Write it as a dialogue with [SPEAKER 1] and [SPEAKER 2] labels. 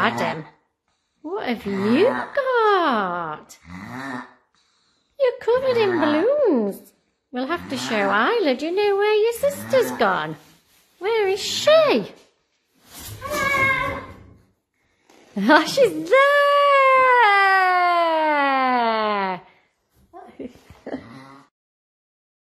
[SPEAKER 1] Adam, what have you got? You're covered in balloons. We'll have to show Isla. Do you know where your sister's gone? Where is she? Oh, she's there.